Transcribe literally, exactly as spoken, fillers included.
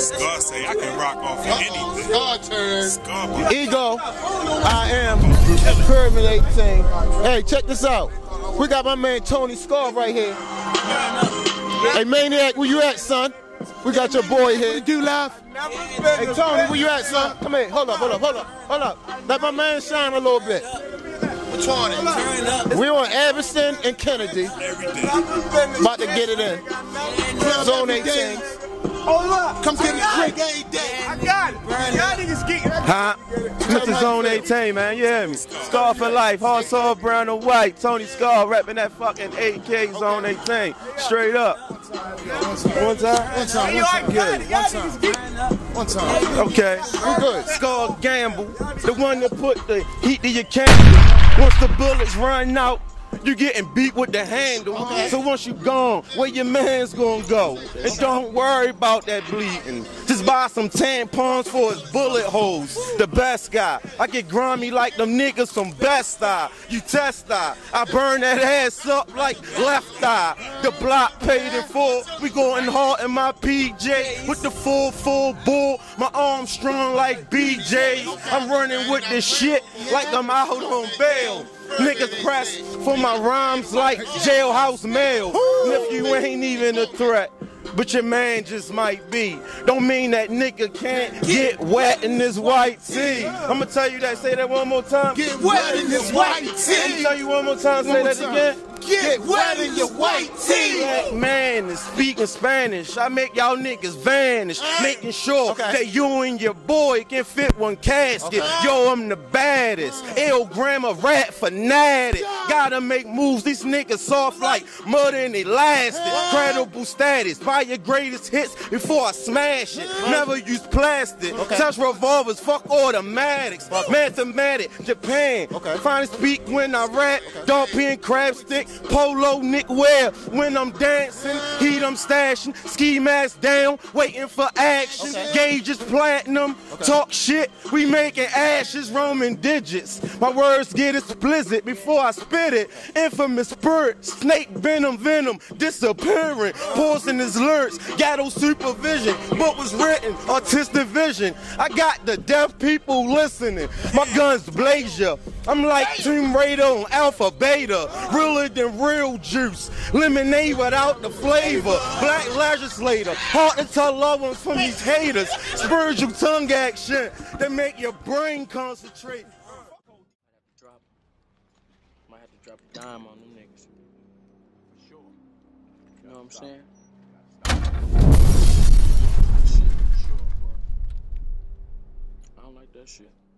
Scar say I can rock off of anything. Scar turn. Scar. Ego, I am Pyramid eighteen. Hey, check this out. We got my man Tony Scar right here. Hey, Maniac, where you at, son? We got your boy here. Do laugh. Hey, Tony, where you at, son? Come here. Hold up, hold up, hold up, hold up. Let my man shine a little bit. Which one? We on Everson and Kennedy. About to get it in. Zone eighteen. Hold up. Come get it quick. I got it. Y'all niggas get it. Huh? Mister Zone eighteen, man, you hear me? Scar for life, hard soul, brown and white. Tony Scar repping that fucking eight K Zone eighteen. Straight up. One time? One time, one time. Good. One time. One time. Okay. We good. Scar Gamble, the one that put the heat to your candle. Once the bullets run out, you getting beat with the handle. Okay. So once you gone, where your man's gonna go? And don't worry about that bleeding. Just buy some tampons for his bullet holes. The best guy. I get grimy like them niggas from Best Eye. You test eye. I burn that ass up like left eye. The block paid in full. We going hard in my P J with the full, full bull. My arm strong like B J. I'm running with this shit like I'm out on bail. Niggas press for my rhymes like jailhouse mail. And if you ain't even a threat, but your man just might be, don't mean that nigga can't get wet in this white tee. I'ma tell you that, say that one more time. Get wet in this white tee. I'ma tell you one more time, say that again. Get wet in your white tee. Black man is speaking Spanish. I make y'all niggas vanish, making sure Okay. that you and your boy can fit one casket. Okay. Yo, I'm the baddest. L grammar rap fanatic. Gotta make moves. These niggas soft like mud and elastic. Credible status. Buy your greatest hits before I smash it. Never use plastic. Okay. Touch revolvers. Fuck automatics. Mathematic. Japan. Okay. Finally speak when I rap. Dog pin crab stick. Polo Nick wear when I'm dancing, heat I'm stashing, ski mask down, waiting for action. Okay. Gauges platinum, Okay. talk shit, we making ashes, Roman digits. My words get explicit before I spit it. Infamous spirit, snake venom, venom, disappearing. Poisonous lyrics, ghetto supervision. Book was written, artistic vision. I got the deaf people listening. My guns blaze ya. I'm like Tomb Raider on Alpha Beta, realer than real juice. Lemonade without the flavor. Black legislator, hard to tell loved ones from these haters. Spiritual tongue action that make your brain concentrate. Might have to drop a dime on them niggas. Sure. You know what I'm saying? Sure, bro. I don't like that shit.